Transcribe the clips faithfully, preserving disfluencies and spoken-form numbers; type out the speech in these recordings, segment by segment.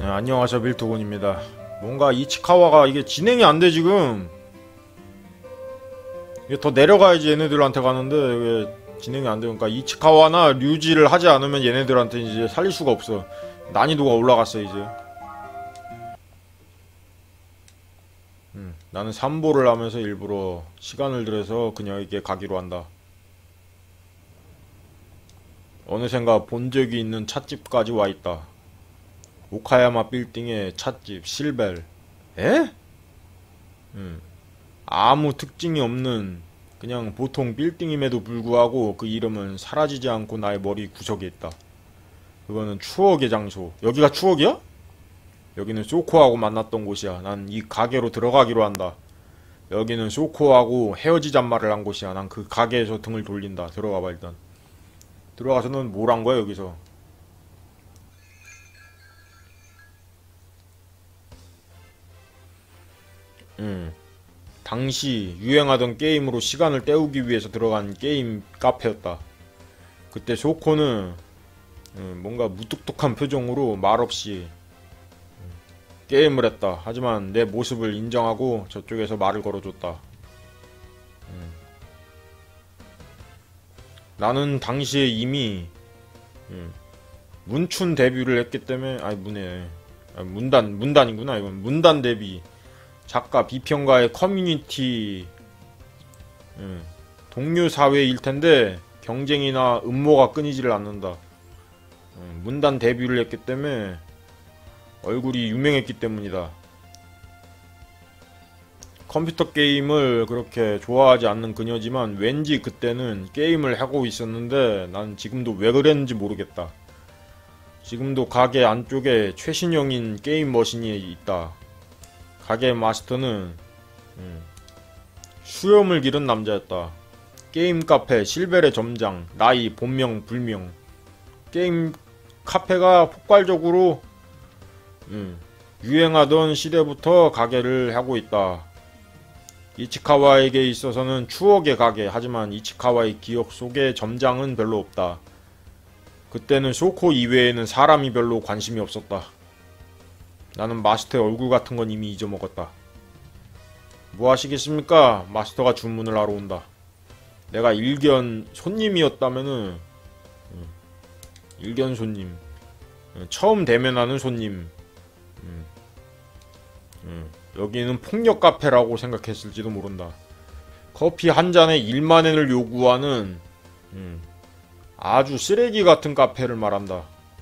네, 안녕하세요, 밀토군입니다. 뭔가 이치카와가 이게 진행이 안 돼 지금. 이게 더 내려가야지 얘네들한테 가는데 왜 진행이 안 돼? 그러니까 이치카와나 류지를 하지 않으면 얘네들한테 이제 살릴 수가 없어. 난이도가 올라갔어 이제. 음, 나는 삼보를 하면서 일부러 시간을 들여서 그녀에게 가기로 한다. 어느샌가 본 적이 있는 찻집까지 와있다. 오카야마 빌딩의 찻집 실벨. 에? 음, 아무 특징이 없는 그냥 보통 빌딩임에도 불구하고 그 이름은 사라지지 않고 나의 머리 구석에 있다. 그거는 추억의 장소. 여기가 추억이야? 여기는 소코하고 만났던 곳이야. 난 이 가게로 들어가기로 한다. 여기는 소코하고 헤어지잔 말을 한 곳이야. 난 그 가게에서 등을 돌린다. 들어가봐 일단. 들어가서는 뭘 한 거야 여기서? 음. 당시 유행하던 게임으로 시간을 때우기 위해서 들어간 게임 카페였다. 그때 소코는 음, 뭔가 무뚝뚝한 표정으로 말없이 음, 게임을 했다. 하지만 내 모습을 인정하고 저쪽에서 말을 걸어줬다. 음. 나는 당시에 이미 음, 문춘 데뷔를 했기 때문에 아니 문에 아니, 문단 문단이구나 이건 문단 데뷔 작가 비평가의 커뮤니티 음, 동료 사회일 텐데 경쟁이나 음모가 끊이지를 않는다. 음, 문단 데뷔를 했기 때문에 얼굴이 유명했기 때문이다. 컴퓨터 게임을 그렇게 좋아하지 않는 그녀지만 왠지 그때는 게임을 하고 있었는데 난 지금도 왜 그랬는지 모르겠다. 지금도 가게 안쪽에 최신형인 게임 머신이 있다. 가게 마스터는 음, 수염을 기른 남자였다. 게임 카페 실벨의 점장, 나이 본명 불명. 게임 카페가 폭발적으로 음, 유행하던 시대부터 가게를 하고 있다. 이치카와에게 있어서는 추억의 가게. 하지만 이치카와의 기억 속에 점장은 별로 없다. 그때는 소코 이외에는 사람이 별로 관심이 없었다. 나는 마스터의 얼굴 같은 건 이미 잊어먹었다. 뭐 하시겠습니까? 마스터가 주문을 하러 온다. 내가 일견 손님이었다면은 음, 일견 손님, 처음 대면하는 손님. 음, 음, 여기는 폭력 카페라고 생각했을지도 모른다. 커피 한 잔에 일만 엔을 요구하는 음, 아주 쓰레기 같은 카페를 말한다.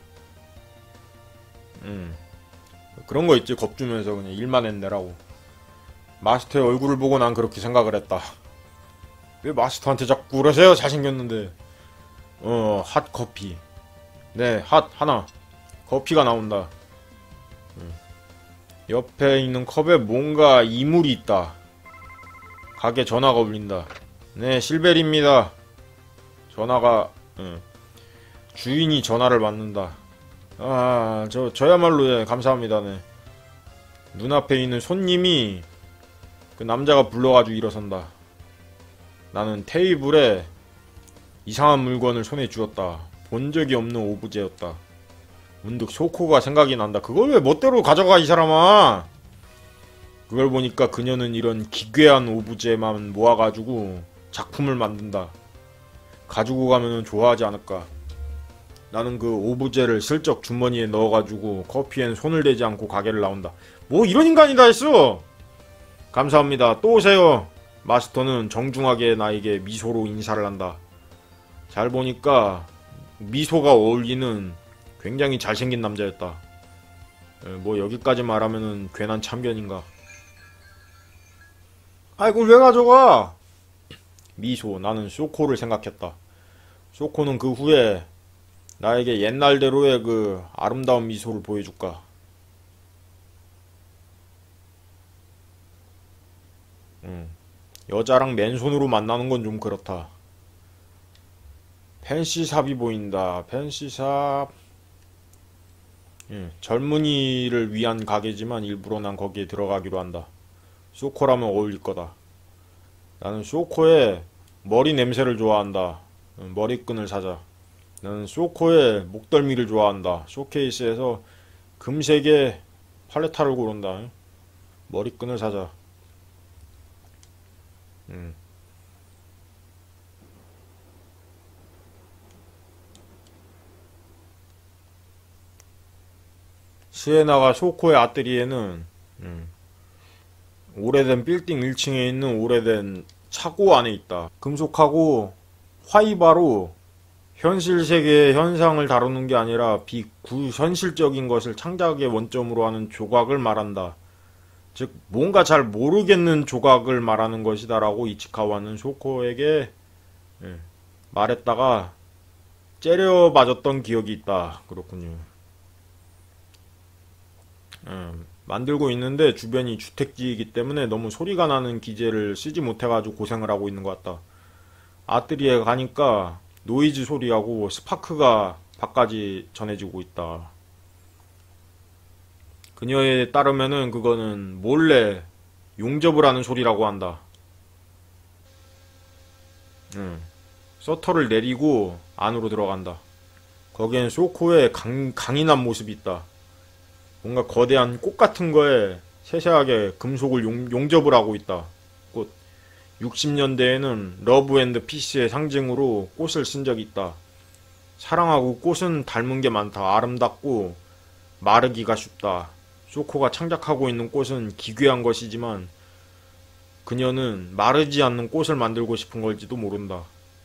음. 그런 거 있지. 겁주면서 그냥 일만 엔 내라고. 마스터의 얼굴을 보고 난 그렇게 생각을 했다. 왜 마스터한테 자꾸 그러세요? 잘생겼는데. 어, 핫 커피. 네, 핫 하나. 커피가 나온다. 음. 옆에 있는 컵에 뭔가 이물이 있다. 가게 전화가 울린다. 네, 실벨입니다. 전화가 음. 주인이 전화를 받는다. 아, 저, 저야말로, 예, 감사합니다, 네. 눈앞에 있는 손님이, 그 남자가 불러가지고 일어선다. 나는 테이블에 이상한 물건을 손에 쥐었다. 본 적이 없는 오브제였다. 문득 소코가 생각이 난다. 그걸 왜 멋대로 가져가, 이 사람아! 그걸 보니까 그녀는 이런 기괴한 오브제만 모아가지고 작품을 만든다. 가지고 가면은 좋아하지 않을까. 나는 그 오브제를 슬쩍 주머니에 넣어가지고 커피엔 손을 대지 않고 가게를 나온다. 뭐 이런 인간이 다 했어! 감사합니다. 또 오세요. 마스터는 정중하게 나에게 미소로 인사를 한다. 잘 보니까 미소가 어울리는 굉장히 잘생긴 남자였다. 뭐 여기까지 말하면은 괜한 참견인가. 아이고 왜 가져가? 미소. 나는 쇼코를 생각했다. 쇼코는 그 후에 나에게 옛날대로의 그 아름다운 미소를 보여줄까? 음, 여자랑 맨손으로 만나는 건 좀 그렇다. 팬시샵이 보인다. 팬시샵. 음, 젊은이를 위한 가게지만 일부러 난 거기에 들어가기로 한다. 쇼코라면 어울릴 거다. 나는 쇼코의 머리 냄새를 좋아한다. 음, 머리끈을 사자. 나는 쇼코의 목덜미를 좋아한다. 쇼케이스에서 금색의 팔레타를 고른다. 머리끈을 사자. 음. 시에나가 쇼코의 아뜨리에는 음, 오래된 빌딩 일 층에 있는 오래된 차고 안에 있다. 금속하고 화이바로 현실 세계의 현상을 다루는 게 아니라 비구현실적인 것을 창작의 원점으로 하는 조각을 말한다. 즉 뭔가 잘 모르겠는 조각을 말하는 것이다 라고 이치카와는 쇼코에게 예, 말했다가 째려 맞았던 기억이 있다. 그렇군요. 음, 만들고 있는데 주변이 주택지이기 때문에 너무 소리가 나는 기재를 쓰지 못해가지고 고생을 하고 있는 것 같다. 아뜨리에 가니까 노이즈 소리하고 스파크가 밖까지 전해지고 있다. 그녀에 따르면은 그거는 몰래 용접을 하는 소리라고 한다. 응. 서터를 내리고 안으로 들어간다. 거기엔 쇼코의 강, 강인한 모습이 있다. 뭔가 거대한 꽃 같은 거에 세세하게 금속을 용, 용접을 하고 있다. 꽃. 육십 년대에는 러브 앤드 피스의 상징으로 꽃을 쓴 적이 있다. 사랑하고 꽃은 닮은 게 많다. 아름답고 마르기가 쉽다. 쇼코가 창작하고 있는 꽃은 기괴한 것이지만 그녀는 마르지 않는 꽃을 만들고 싶은 걸지도 모른다.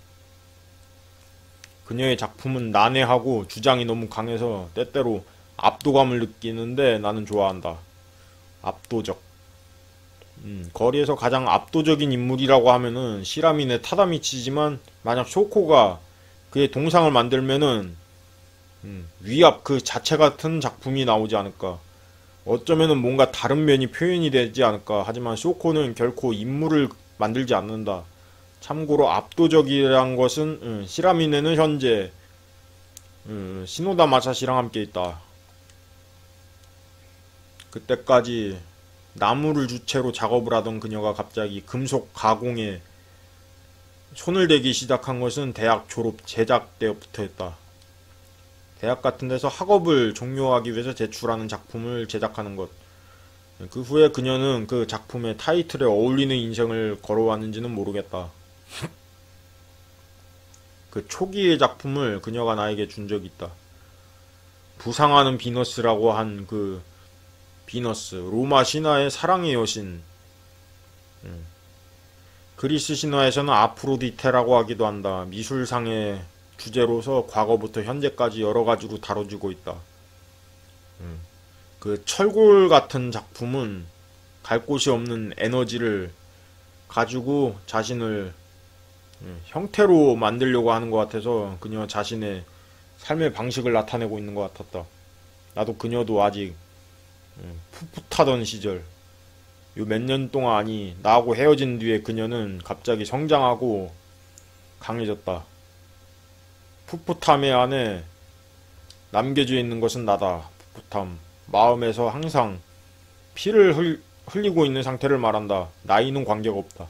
그녀의 작품은 난해하고 주장이 너무 강해서 때때로 압도감을 느끼는데 나는 좋아한다. 압도적. 음, 거리에서 가장 압도적인 인물이라고 하면은 시라미네 타다미치지만 만약 쇼코가 그의 동상을 만들면은 음, 위압 그 자체 같은 작품이 나오지 않을까. 어쩌면은 뭔가 다른 면이 표현이 되지 않을까. 하지만 쇼코는 결코 인물을 만들지 않는다. 참고로 압도적이란 것은 음, 시라미네는 현재 음, 시노다 마사시랑 함께 있다. 그때까지 나무를 주체로 작업을 하던 그녀가 갑자기 금속 가공에 손을 대기 시작한 것은 대학 졸업 제작 때부터였다. 대학 같은 데서 학업을 종료하기 위해서 제출하는 작품을 제작하는 것. 그 후에 그녀는 그 작품의 타이틀에 어울리는 인생을 걸어왔는지는 모르겠다. 그 초기의 작품을 그녀가 나에게 준 적이 있다. 부상하는 비너스라고 한 그 비너스, 로마 신화의 사랑의 여신. 음. 그리스 신화에서는 아프로디테라고 하기도 한다. 미술상의 주제로서 과거부터 현재까지 여러 가지로 다뤄지고 있다. 음. 그 철골 같은 작품은 갈 곳이 없는 에너지를 가지고 자신을 음, 형태로 만들려고 하는 것 같아서 그녀 자신의 삶의 방식을 나타내고 있는 것 같았다. 나도 그녀도 아직 음, 풋풋하던 시절 요 몇 년 동안 아니 나하고 헤어진 뒤에 그녀는 갑자기 성장하고 강해졌다. 풋풋함의 안에 남겨져 있는 것은 나다. 풋풋함. 마음에서 항상 피를 흘, 흘리고 있는 상태를 말한다. 나이는 관계가 없다.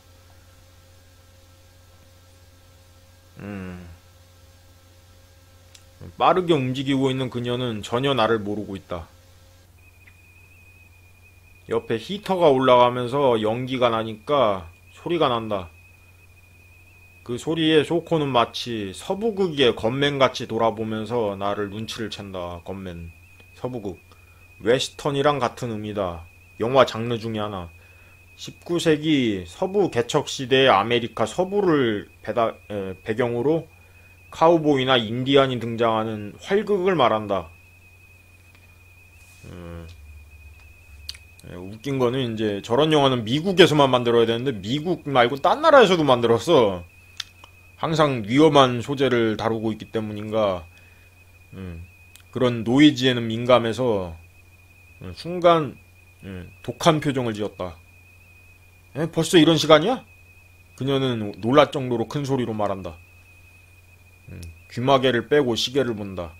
음. 빠르게 움직이고 있는 그녀는 전혀 나를 모르고 있다. 옆에 히터가 올라가면서 연기가 나니까 소리가 난다. 그 소리에 쇼코는 마치 서부극의 건맨같이 돌아보면서 나를 눈치를 챈다. 건맨. 서부극. 웨스턴이랑 같은 의미다. 영화 장르 중에 하나. 십구 세기 서부 개척시대의 아메리카 서부를 배다, 에, 배경으로 카우보이나 인디안이 등장하는 활극을 말한다. 음, 에, 웃긴 거는 이제 저런 영화는 미국에서만 만들어야 되는데 미국 말고 딴 나라에서도 만들었어. 항상 위험한 소재를 다루고 있기 때문인가 음, 그런 노이즈에는 민감해서 음, 순간 음, 독한 표정을 지었다. 에? 벌써 이런 시간이야? 그녀는 놀랄 정도로 큰 소리로 말한다. 음, 귀마개를 빼고 시계를 본다.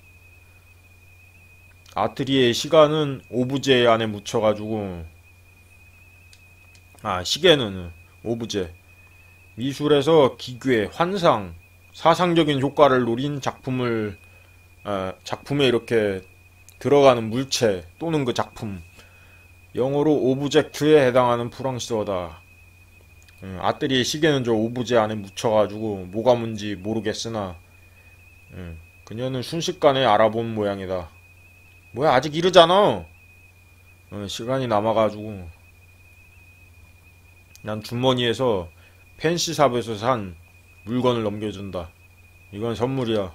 아트리에의 시간은 오브제 안에 묻혀가지고 아 시계는 오브제 미술에서 기괴, 환상, 사상적인 효과를 노린 작품을 아, 작품에 이렇게 들어가는 물체 또는 그 작품, 영어로 오브젝트에 해당하는 프랑스어다. 음, 아뜨리의 시계는 저 오브제 안에 묻혀가지고 뭐가 뭔지 모르겠으나 음, 그녀는 순식간에 알아본 모양이다. 뭐야 아직 이르잖아. 어, 시간이 남아가지고 난 주머니에서 펜시샵에서 산 물건을 넘겨준다. 이건 선물이야.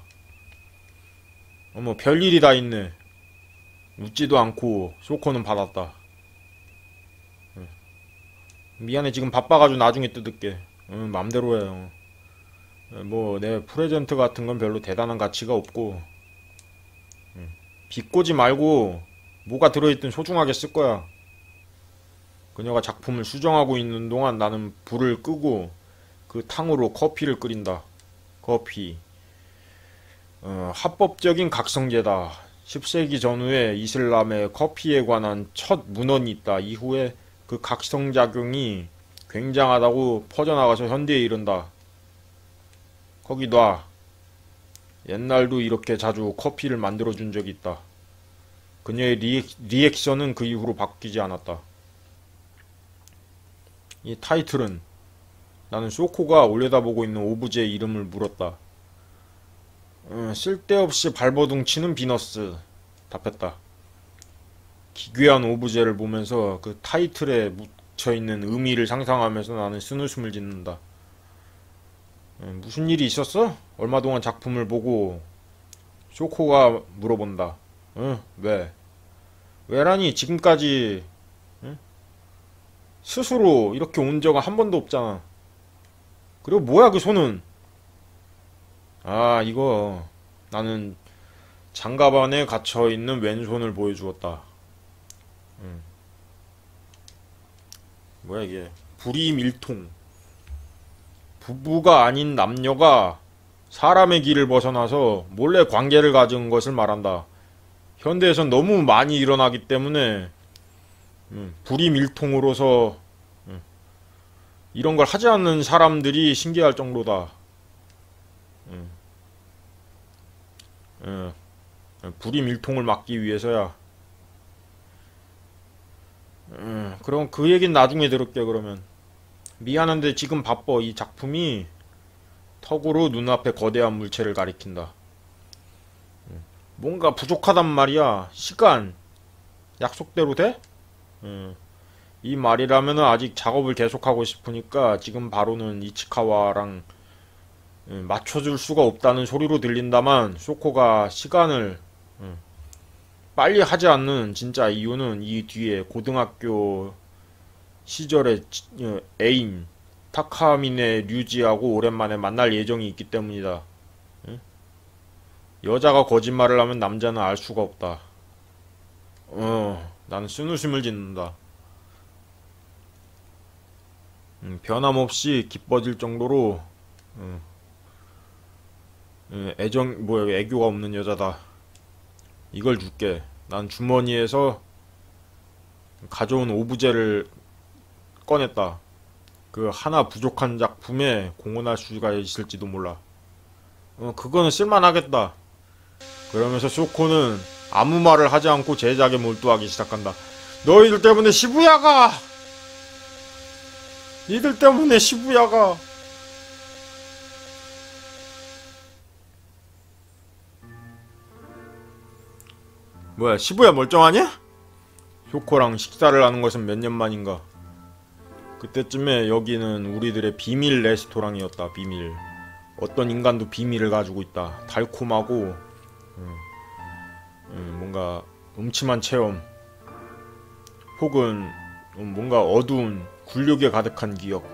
어머 별일이 다 있네. 웃지도 않고 쇼코는 받았다. 응. 미안해 지금 바빠가지고 나중에 뜯을게. 응, 맘대로 해요. 뭐 내 프레젠트 같은 건 별로 대단한 가치가 없고 응. 비꼬지 말고 뭐가 들어있든 소중하게 쓸 거야. 그녀가 작품을 수정하고 있는 동안 나는 불을 끄고 그 탕으로 커피를 끓인다. 커피. 어, 합법적인 각성제다. 십 세기 전후에 이슬람의 커피에 관한 첫 문헌이 있다. 이후에 그 각성작용이 굉장하다고 퍼져나가서 현대에 이른다. 거기 놔. 옛날도 이렇게 자주 커피를 만들어준 적이 있다. 그녀의 리액, 리액션은 그 이후로 바뀌지 않았다. 이 타이틀은 나는 쇼코가 올려다보고 있는 오브제의 이름을 물었다. 음, 쓸데없이 발버둥 치는 비너스 답했다. 기괴한 오브제를 보면서 그 타이틀에 묻혀있는 의미를 상상하면서 나는 쓴웃음을 짓는다. 음, 무슨 일이 있었어? 얼마 동안 작품을 보고 쇼코가 물어본다. 응? 왜? 왜라니 지금까지 응? 스스로 이렇게 온 적은 한 번도 없잖아. 그리고 뭐야 그 손은? 아 이거 나는 장갑 안에 갇혀있는 왼손을 보여주었다. 음. 뭐야 이게 불임일통. 부부가 아닌 남녀가 사람의 길을 벗어나서 몰래 관계를 가진 것을 말한다. 현대에선 너무 많이 일어나기 때문에 음, 불임일통으로서 음, 이런 걸 하지 않는 사람들이 신기할 정도다. 음. 음. 불임일통을 막기 위해서야. 음, 그럼 그 얘긴 나중에 들을게 그러면. 미안한데 지금 바빠. 이 작품이 턱으로 눈앞에 거대한 물체를 가리킨다. 음, 뭔가 부족하단 말이야. 시간 약속대로 돼? 음, 이 말이라면 아직 작업을 계속하고 싶으니까 지금 바로는 이치카와랑 음, 맞춰줄 수가 없다는 소리로 들린다만 쇼코가 시간을 음, 빨리 하지 않는 진짜 이유는 이 뒤에 고등학교 시절의 어, 애인 타카미네 류지하고 오랜만에 만날 예정이 있기 때문이다. 응? 여자가 거짓말을 하면 남자는 알 수가 없다. 어, 나는 쓴웃음을 짓는다. 음, 변함없이 기뻐질 정도로 음, 음, 애정 뭐야 애교가 없는 여자다. 이걸 줄게. 난 주머니에서 가져온 오브제를 꺼냈다. 그 하나 부족한 작품에 공헌할 수가 있을지도 몰라. 어, 그거는 쓸만하겠다. 그러면서 쇼코는 아무 말을 하지 않고 제작에 몰두하기 시작한다. 너희들 때문에 시부야가! 니들 때문에 시부야가! 뭐야, 시부야 멀쩡하냐? 쇼코랑 식사를 하는 것은 몇 년 만인가. 그때쯤에 여기는 우리들의 비밀 레스토랑이었다. 비밀. 어떤 인간도 비밀을 가지고 있다. 달콤하고 음, 음, 뭔가 음침한 체험 혹은 뭔가 어두운 굴욕에 가득한 기억.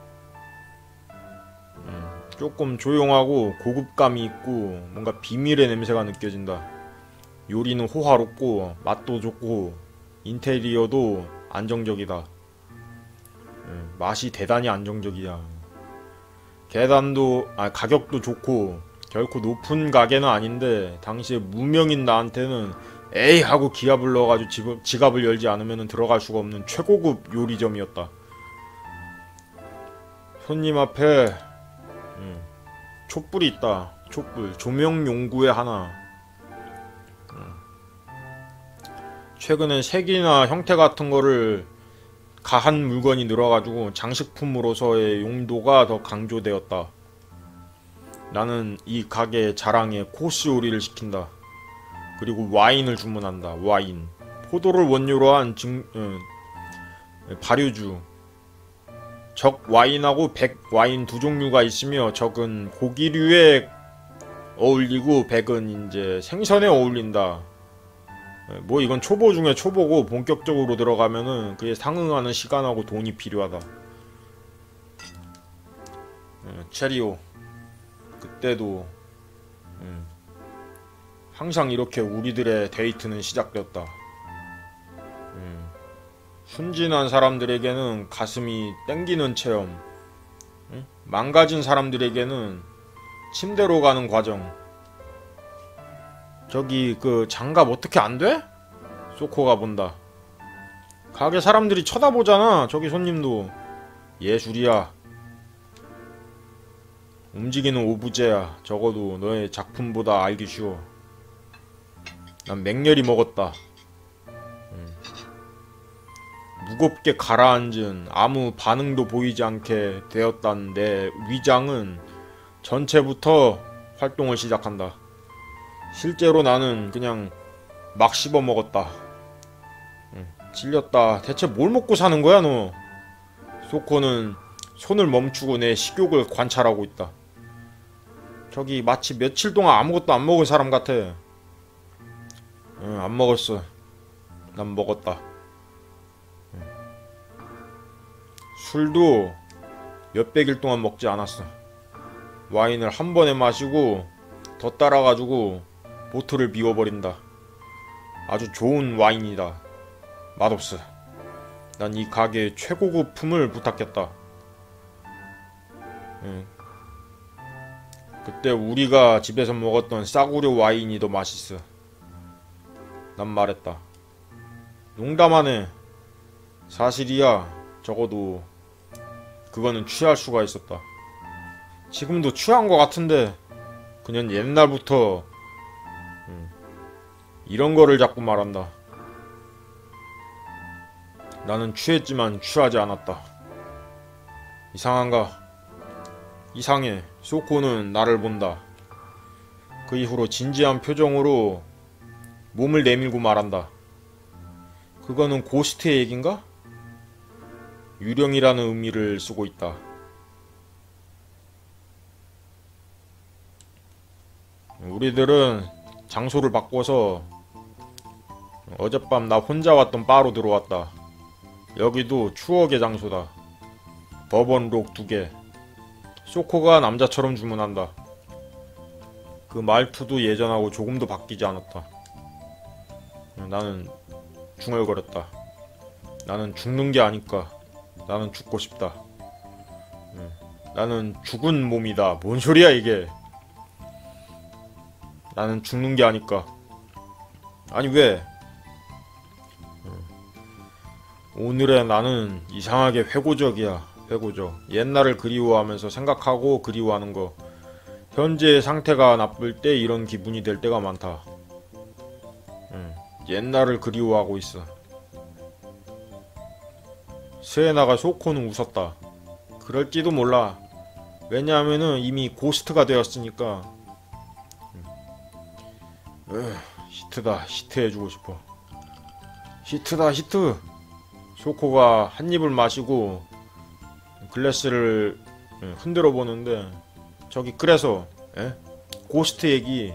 음, 조금 조용하고 고급감이 있고 뭔가 비밀의 냄새가 느껴진다. 요리는 호화롭고 맛도 좋고 인테리어도 안정적이다. 음, 맛이 대단히 안정적이야. 계단도 아 가격도 좋고 결코 높은 가게는 아닌데 당시에 무명인 나한테는 에이 하고 기합을 넣어가지고 지갑, 지갑을 열지 않으면 들어갈 수가 없는 최고급 요리점이었다. 손님 앞에 음, 촛불이 있다. 촛불 조명 용구에 하나. 음, 최근엔 색이나 형태 같은 거를 가한 물건이 늘어가지고 장식품으로서의 용도가 더 강조되었다. 나는 이 가게의 자랑에 코스 요리를 시킨다. 그리고 와인을 주문한다. 와인. 포도를 원료로 한 증, 어, 발효주. 적 와인하고 백 와인 두 종류가 있으며 적은 고기류에 어울리고 백은 이제 생선에 어울린다. 뭐 이건 초보 중에 초보고 본격적으로 들어가면은 그에 상응하는 시간하고 돈이 필요하다. 체리오. 그때도 음, 항상 이렇게 우리들의 데이트는 시작되었다. 음, 순진한 사람들에게는 가슴이 땡기는 체험, 음? 망가진 사람들에게는 침대로 가는 과정. 저기 그 장갑 어떻게 안 돼? 소코가 본다. 가게 사람들이 쳐다보잖아. 저기 손님도. 예술이야. 움직이는 오브제야. 적어도 너의 작품보다 알기 쉬워. 난 맹렬히 먹었다. 음. 무겁게 가라앉은 아무 반응도 보이지 않게 되었단 내 위장은 전체부터 활동을 시작한다. 실제로 나는 그냥 막 씹어 먹었다. 응, 질렸다. 대체 뭘 먹고 사는 거야 너? 소코는 손을 멈추고 내 식욕을 관찰하고 있다. 저기 마치 며칠 동안 아무것도 안 먹은 사람 같아. 응, 안 먹었어. 난 먹었다. 응. 술도 몇백일 동안 먹지 않았어. 와인을 한 번에 마시고 더 따라가지고 보트를 비워버린다. 아주 좋은 와인이다. 맛없어. 난 이 가게의 최고급 품을 부탁했다. 응. 그때 우리가 집에서 먹었던 싸구려 와인이 더 맛있어. 난 말했다. 농담하네. 사실이야. 적어도 그거는 취할 수가 있었다. 지금도 취한 것 같은데 그냥 옛날부터 음, 이런 거를 자꾸 말한다. 나는 취했지만 취하지 않았다. 이상한가? 이상해. 소코는 나를 본다. 그 이후로 진지한 표정으로 몸을 내밀고 말한다. 그거는 고스트의 얘긴가? 유령이라는 의미를 쓰고 있다. 우리들은 장소를 바꿔서 어젯밤 나 혼자 왔던 바로 들어왔다. 여기도 추억의 장소다. 버번록 두 개. 소코가 남자처럼 주문한다. 그 말투도 예전하고 조금도 바뀌지 않았다. 나는 중얼거렸다. 나는 죽는 게 아닐까. 나는 죽고 싶다. 나는 죽은 몸이다. 뭔 소리야 이게. 나는 죽는 게 아닐까. 아니 왜? 오늘의 나는 이상하게 회고적이야. 회고적. 옛날을 그리워하면서 생각하고 그리워하는 거. 현재의 상태가 나쁠 때 이런 기분이 될 때가 많다. 응. 옛날을 그리워하고 있어. 스에나가 소코는 웃었다. 그럴지도 몰라. 왜냐하면은 이미 고스트가 되었으니까. 으, 히트다. 히트 해주고 싶어. 히트다 히트. 소코가 한 입을 마시고 글래스를 흔들어 보는데 저기 그래서 에? 고스트 얘기.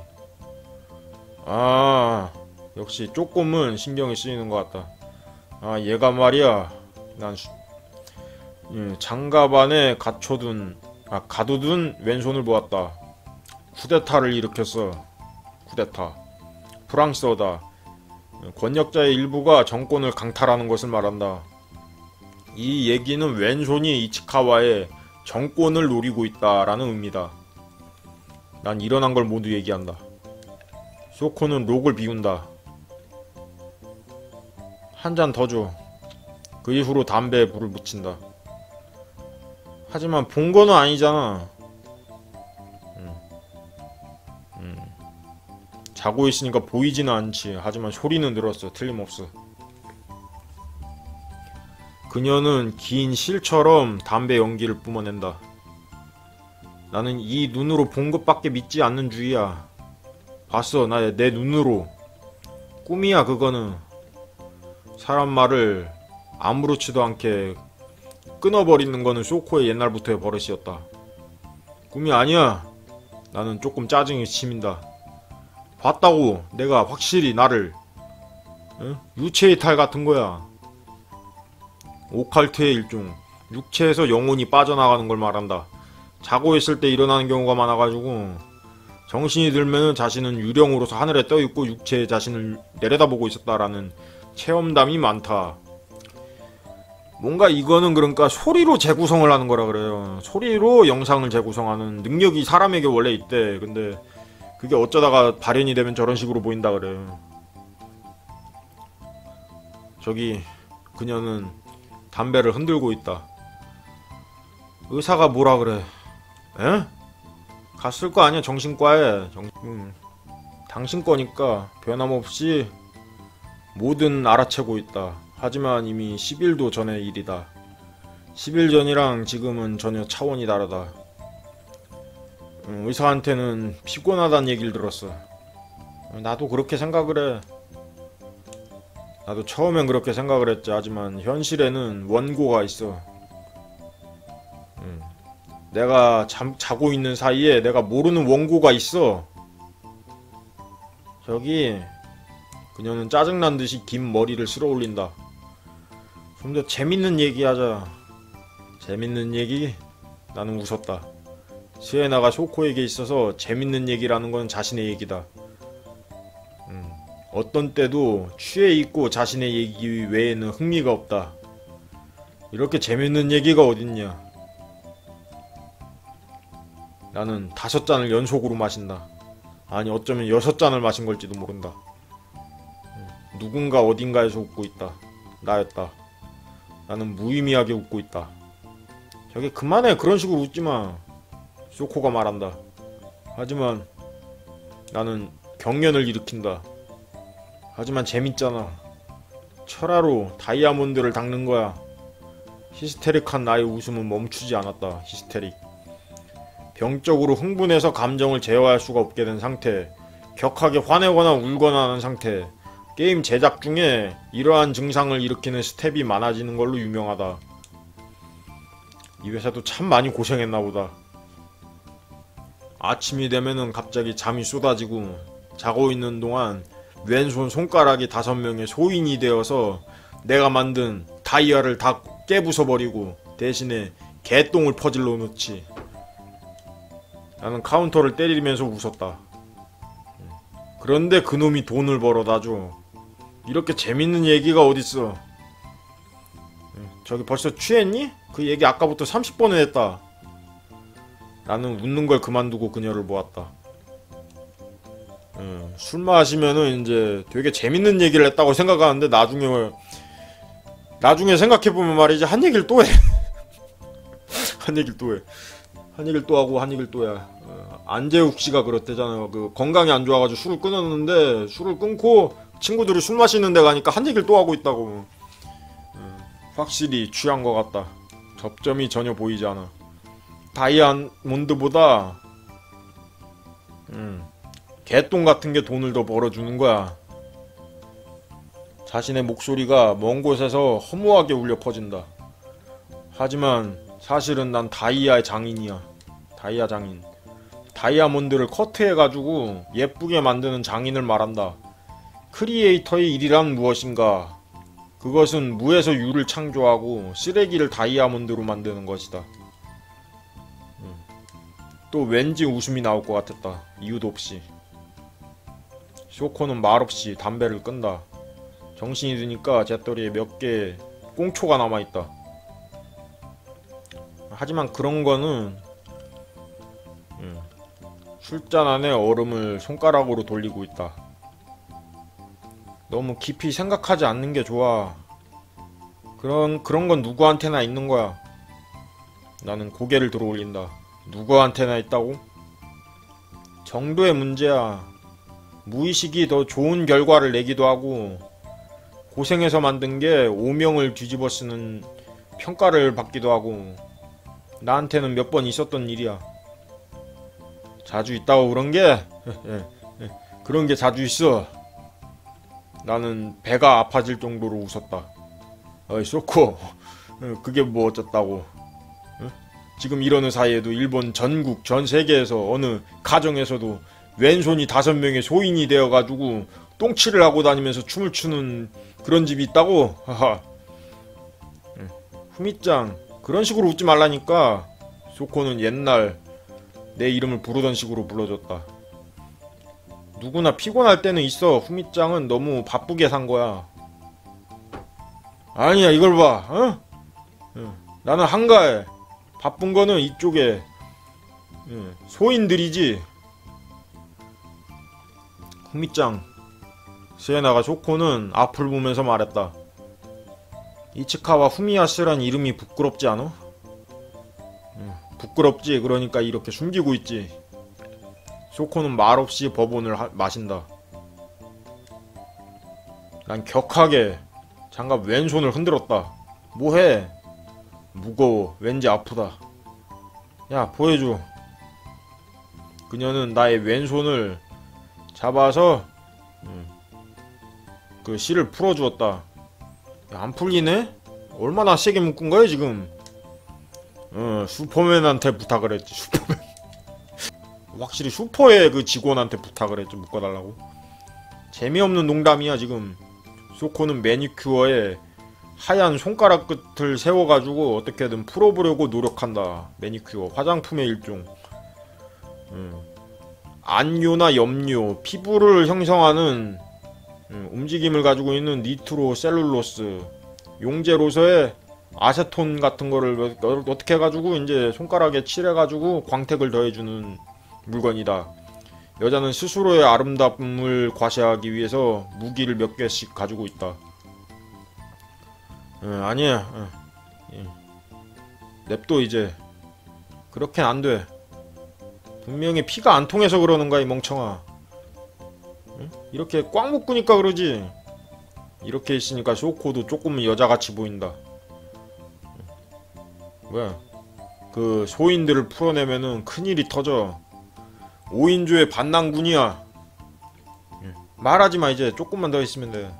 아 역시 조금은 신경이 쓰이는 것 같다. 아 얘가 말이야. 난 수, 음, 장갑 안에 갇혀둔 아 가둬둔 왼손을 보았다. 쿠데타를 일으켰어. 쿠데타. 프랑스어다. 권력자의 일부가 정권을 강탈하는 것을 말한다. 이 얘기는 왼손이 이치카와의 정권을 노리고 있다라는 의미다. 난 일어난 걸 모두 얘기한다. 소코는 록을 비운다. 한 잔 더 줘. 그 이후로 담배에 불을 붙인다. 하지만 본 거는 아니잖아. 음. 음. 자고 있으니까 보이지는 않지. 하지만 소리는 들었어. 틀림없어. 그녀는 긴 실처럼 담배 연기를 뿜어낸다. 나는 이 눈으로 본 것밖에 믿지 않는 주의야. 봤어. 나 내 눈으로. 꿈이야 그거는. 사람 말을 아무렇지도 않게 끊어버리는 거는 쇼코의 옛날부터의 버릇이었다. 꿈이 아니야. 나는 조금 짜증이 치민다. 봤다고. 내가 확실히 나를. 응? 유체이탈 같은 거야. 오컬트의 일종. 육체에서 영혼이 빠져나가는 걸 말한다. 자고 있을 때 일어나는 경우가 많아가지고 정신이 들면은 자신은 유령으로서 하늘에 떠있고 육체의 자신을 내려다보고 있었다라는 체험담이 많다. 뭔가 이거는 그러니까 소리로 재구성을 하는 거라 그래요. 소리로 영상을 재구성하는 능력이 사람에게 원래 있대. 근데 그게 어쩌다가 발현이 되면 저런 식으로 보인다 그래요. 저기 그녀는 담배를 흔들고 있다. 의사가 뭐라 그래? 에? 갔을 거 아니야 정신과에. 정... 음. 당신 거니까 변함없이 뭐든 알아채고 있다. 하지만 이미 십 일도 전의 일이다. 십 일 전이랑 지금은 전혀 차원이 다르다. 음, 의사한테는 피곤하다는 얘기를 들었어. 나도 그렇게 생각을 해. 나도 처음엔 그렇게 생각을 했지. 하지만 현실에는 원고가 있어. 음. 내가 잠, 자고 있는 사이에 내가 모르는 원고가 있어. 저기 그녀는 짜증난 듯이 긴 머리를 쓸어 올린다. 좀 더 재밌는 얘기 하자. 재밌는 얘기? 나는 웃었다. 시에나가 쇼코에게 있어서 재밌는 얘기라는 건 자신의 얘기다. 음, 어떤 때도 취해 있고 자신의 얘기 외에는 흥미가 없다. 이렇게 재밌는 얘기가 어딨냐. 나는 다섯 잔을 연속으로 마신다. 아니 어쩌면 여섯 잔을 마신 걸지도 모른다. 음, 누군가 어딘가에서 웃고 있다. 나였다. 나는 무의미하게 웃고 있다. 저기 그만해. 그런 식으로 웃지마. 쇼코가 말한다. 하지만 나는 경련을 일으킨다. 하지만 재밌잖아. 철화로 다이아몬드를 닦는 거야. 히스테릭한 나의 웃음은 멈추지 않았다. 히스테릭. 병적으로 흥분해서 감정을 제어할 수가 없게 된 상태. 격하게 화내거나 울거나 하는 상태. 게임 제작 중에 이러한 증상을 일으키는 스텝이 많아지는 걸로 유명하다. 이 회사도 참 많이 고생했나보다. 아침이 되면은 갑자기 잠이 쏟아지고 자고 있는 동안 왼손 손가락이 다섯 명의 소인이 되어서 내가 만든 다이아를 다 깨부숴버리고 대신에 개똥을 퍼질러 놓지. 나는 카운터를 때리면서 웃었다. 그런데 그놈이 돈을 벌어다 줘. 이렇게 재밌는 얘기가 어딨어. 저기 벌써 취했니? 그 얘기 아까부터 삼십 번을 했다. 나는 웃는 걸 그만두고 그녀를 보았다. 음, 술 마시면은 이제 되게 재밌는 얘기를 했다고 생각하는데 나중에 나중에 생각해보면 말이지 한 얘기를 또 해. 한 얘기를 또 해. 한 얘기를 또 하고 한 얘기를 또 해. 어, 안재욱 씨가 그렇대잖아요. 그 건강이 안 좋아가지고 술을 끊었는데 술을 끊고 친구들이 술 마시는 데 가니까 한 얘기를 또 하고 있다고. 음, 확실히 취한 것 같다. 접점이 전혀 보이지 않아. 다이아몬드보다 음, 개똥 같은 게 돈을 더 벌어주는 거야. 자신의 목소리가 먼 곳에서 허무하게 울려 퍼진다. 하지만 사실은 난 다이아의 장인이야. 다이아 장인. 다이아몬드를 커트해가지고 예쁘게 만드는 장인을 말한다. 크리에이터의 일이란 무엇인가? 그것은 무에서 유를 창조하고 쓰레기를 다이아몬드로 만드는 것이다. 음. 또 왠지 웃음이 나올 것 같았다. 이유도 없이. 쇼코는 말없이 담배를 끈다. 정신이 드니까 재떨이에 몇 개의 꽁초가 남아있다. 하지만 그런 거는 음, 술잔 안에 얼음을 손가락으로 돌리고 있다. 너무 깊이 생각하지 않는 게 좋아. 그런 그런 건 누구한테나 있는 거야. 나는 고개를 들어 올린다. 누구한테나 있다고? 정도의 문제야. 무의식이 더 좋은 결과를 내기도 하고 고생해서 만든 게 오명을 뒤집어 쓰는 평가를 받기도 하고 나한테는 몇 번 있었던 일이야. 자주 있다고 그런 게 그런 게 자주 있어. 나는 배가 아파질 정도로 웃었다. 어이 쇼코, 그게 뭐 어쩌다고. 지금 이러는 사이에도 일본 전국 전 세계에서 어느 가정에서도 왼손이 다섯 명의 소인이 되어가지고 똥치를 하고 다니면서 춤을 추는 그런 집이 있다고? 하하. 후미짱, 그런 식으로 웃지 말라니까. 쇼코는 옛날 내 이름을 부르던 식으로 불러줬다. 누구나 피곤할 때는 있어. 후미짱은 너무 바쁘게 산 거야. 아니야, 이걸 봐. 어? 응. 나는 한가해. 바쁜 거는 이쪽에 응. 소인들이지. 후미짱, 시에나가 쇼코는 앞을 보면서 말했다. 이치카와 후미야스란 이름이 부끄럽지 않아? 응. 부끄럽지. 그러니까 이렇게 숨기고 있지. 쇼코는 말없이 버번을 하, 마신다. 난 격하게 장갑 왼손을 흔들었다. 뭐해? 무거워. 왠지 아프다. 야, 보여줘. 그녀는 나의 왼손을 잡아서 음, 그 실을 풀어주었다. 야, 안 풀리네? 얼마나 세게 묶은 거야 지금? 어, 슈퍼맨한테 부탁을 했지. 슈퍼맨. 확실히 슈퍼의 그 직원한테 부탁을 했지, 묶어달라고. 재미없는 농담이야 지금. 쇼코는 매니큐어에 하얀 손가락 끝을 세워가지고 어떻게든 풀어보려고 노력한다. 매니큐어, 화장품의 일종. 음. 안료나 염료, 피부를 형성하는 음, 움직임을 가지고 있는 니트로 셀룰로스, 용제로서의 아세톤 같은 거를 어떻게 해가지고 이제 손가락에 칠해가지고 광택을 더해주는 물건이다. 여자는 스스로의 아름다움을 과시하기 위해서 무기를 몇 개씩 가지고 있다. 어, 아니야. 어, 예. 냅둬 이제. 그렇게는 안 돼. 분명히 피가 안 통해서 그러는 거야 이 멍청아. 응? 이렇게 꽉 묶으니까 그러지. 이렇게 있으니까 쇼코도 조금은 여자같이 보인다. 왜? 그 소인들을 풀어내면은 큰일이 터져. 오인조의 반란군이야. 말하지마. 이제 조금만 더 있으면 돼.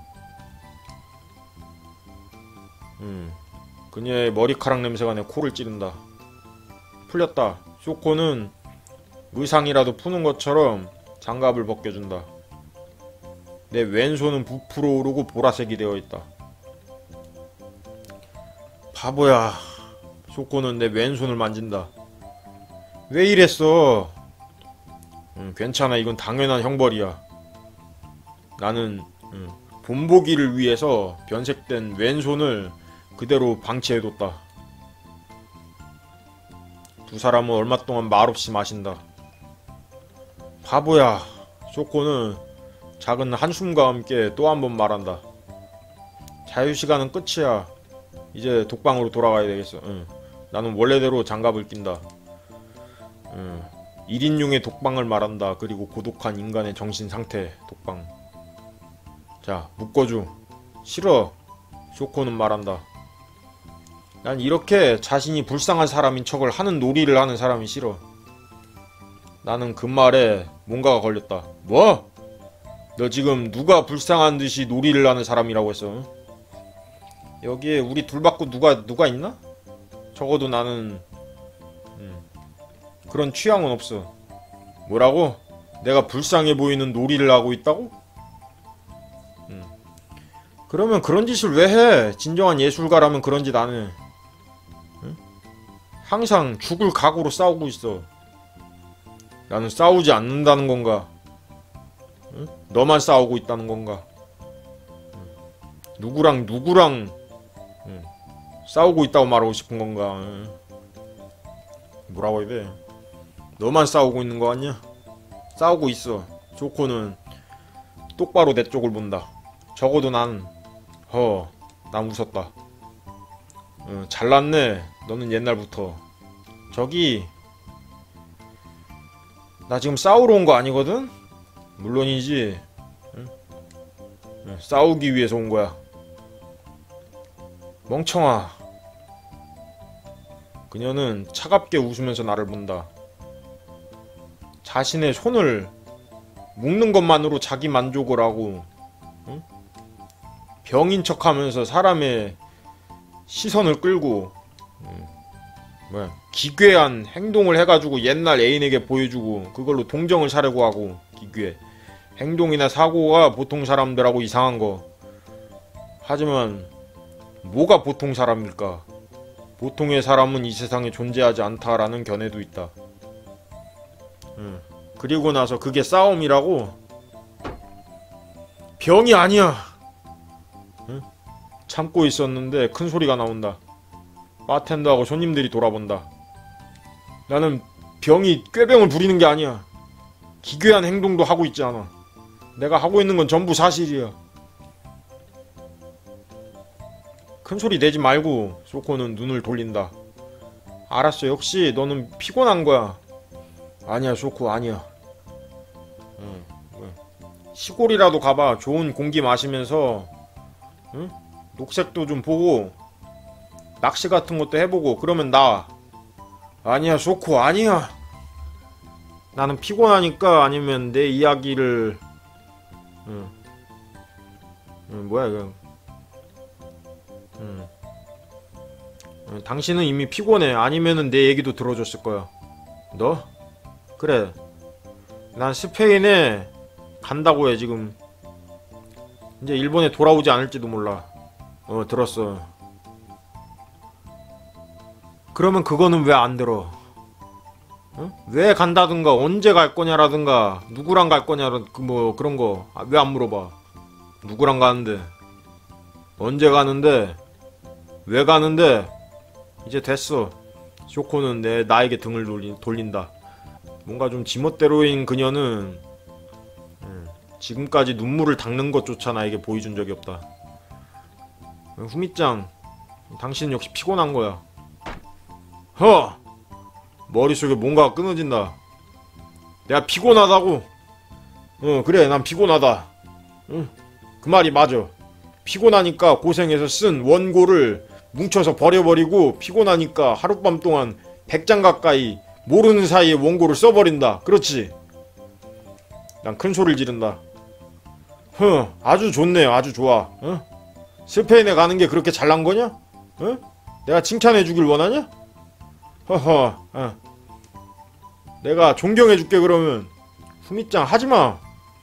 음. 그녀의 머리카락 냄새가 내 코를 찌른다. 풀렸다. 쇼코는 의상이라도 푸는 것처럼 장갑을 벗겨준다. 내 왼손은 부풀어 오르고 보라색이 되어있다. 바보야. 쇼코는 내 왼손을 만진다. 왜 이랬어? 응, 괜찮아. 이건 당연한 형벌이야. 나는 응, 본보기를 위해서 변색된 왼손을 그대로 방치해뒀다. 두 사람은 얼마 동안 말없이 마신다. 바보야. 쇼코는 작은 한숨과 함께 또 한 번 말한다. 자유시간은 끝이야. 이제 독방으로 돌아가야 되겠어. 응. 나는 원래대로 장갑을 낀다. 응. 일 인용의 독방을 말한다. 그리고 고독한 인간의 정신상태 독방. 자, 묶어줘. 싫어. 쇼코는 말한다. 난 이렇게 자신이 불쌍한 사람인 척을 하는 놀이를 하는 사람이 싫어. 나는 그 말에 뭔가가 걸렸다. 뭐? 너 지금 누가 불쌍한 듯이 놀이를 하는 사람이라고 했어? 여기에 우리 둘 받고 누가 누가 있나? 적어도 나는 음, 그런 취향은 없어. 뭐라고? 내가 불쌍해 보이는 놀이를 하고 있다고? 음. 그러면 그런 짓을 왜 해? 진정한 예술가라면 그런 짓 안 해. 응? 항상 죽을 각오로 싸우고 있어. 나는 싸우지 않는다는 건가? 응? 너만 싸우고 있다는 건가? 응. 누구랑 누구랑 응. 싸우고 있다고 말하고 싶은 건가? 응. 뭐라고 해야 돼? 너만 싸우고 있는 거 같냐? 싸우고 있어. 조코는 똑바로 내 쪽을 본다. 적어도 난 허, 난 웃었다. 어, 잘났네. 너는 옛날부터. 저기 나 지금 싸우러 온 거 아니거든? 물론이지. 응? 응, 싸우기 위해서 온 거야. 멍청아. 그녀는 차갑게 웃으면서 나를 본다. 자신의 손을 묶는 것만으로 자기 만족을 하고, 응? 병인 척하면서 사람의 시선을 끌고, 응. 뭐야, 기괴한 행동을 해가지고 옛날 애인에게 보여주고 그걸로 동정을 사려고 하고. 기괴 행동이나 사고가 보통 사람들하고 이상한 거. 하지만 뭐가 보통 사람일까? 보통의 사람은 이 세상에 존재하지 않다라는 견해도 있다. 응. 그리고 나서 그게 싸움이라고? 병이 아니야. 응? 참고 있었는데 큰 소리가 나온다. 바텐더하고 손님들이 돌아본다. 나는 병이 꾀병을 부리는 게 아니야. 기괴한 행동도 하고 있지 않아. 내가 하고 있는 건 전부 사실이야. 큰 소리 내지 말고. 쇼코는 눈을 돌린다. 알았어. 역시 너는 피곤한 거야. 아니야 쇼코 아니야. 응. 시골이라도 가봐. 좋은 공기 마시면서, 응? 녹색도 좀 보고 낚시 같은 것도 해보고 그러면 나아. 아니야 쇼코 아니야. 나는 피곤하니까. 아니면 내 이야기를 응. 응, 뭐야 이거. 응. 응, 당신은 이미 피곤해. 아니면은 내 얘기도 들어줬을 거야. 너? 그래. 난 스페인에 간다고 해 지금. 이제 일본에 돌아오지 않을지도 몰라. 어 들었어. 그러면 그거는 왜 안 들어? 응? 왜 간다든가 언제 갈 거냐라든가 누구랑 갈 거냐라 뭐 그런 거 왜 안 물어봐? 누구랑 가는데? 언제 가는데? 왜 가는데? 이제 됐어. 쇼코는 내 나에게 등을 돌리, 돌린다. 뭔가 좀 지멋대로인 그녀는 음, 지금까지 눈물을 닦는 것조차 나에게 보여준 적이 없다. 후미짱, 당신은 역시 피곤한 거야. 허! 머릿속에 뭔가가 끊어진다. 내가 피곤하다고? 어 그래 난 피곤하다. 응, 그 말이 맞아. 피곤하니까 고생해서 쓴 원고를 뭉쳐서 버려버리고 피곤하니까 하룻밤 동안 백 장 가까이 모르는 사이에 원고를 써버린다. 그렇지? 난 큰 소리를 지른다. 허, 아주 좋네. 아주 좋아. 어? 스페인에 가는 게 그렇게 잘난 거냐? 어? 내가 칭찬해 주길 원하냐? 허허. 어. 내가 존경해 줄게 그러면. 후미짱 하지마.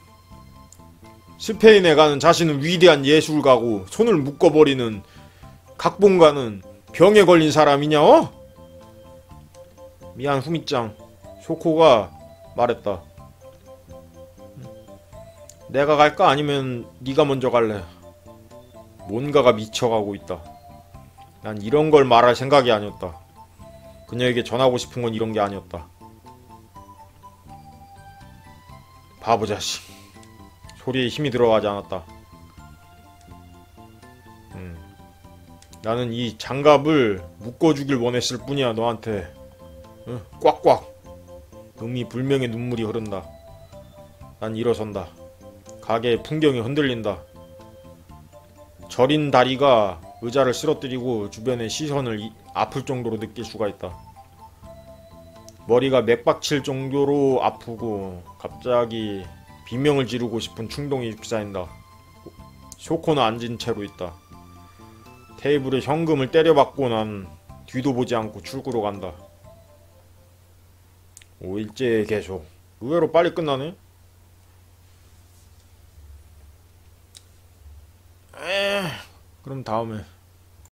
스페인에 가는 자신은 위대한 예술가고 손을 묶어버리는 각본가는 병에 걸린 사람이냐? 어? 미안 후미짱. 쇼코가 말했다. 내가 갈까? 아니면 네가 먼저 갈래? 뭔가가 미쳐가고 있다. 난 이런 걸 말할 생각이 아니었다. 그녀에게 전하고 싶은 건 이런 게 아니었다. 바보 자식. 소리에 힘이 들어가지 않았다. 음. 나는 이 장갑을 묶어주길 원했을 뿐이야 너한테. 응? 꽉꽉. 의미 불명의 눈물이 흐른다. 난 일어선다. 가게의 풍경이 흔들린다. 저린 다리가 의자를 쓰러뜨리고 주변의 시선을 이, 아플 정도로 느낄 수가 있다. 머리가 맥박칠 정도로 아프고 갑자기 비명을 지르고 싶은 충동이 휩싸인다. 쇼코는 앉은 채로 있다. 테이블에 현금을 때려박고 난 뒤도 보지 않고 출구로 간다. 오 일째 계속. 의외로 빨리 끝나네? 에 그럼 다음에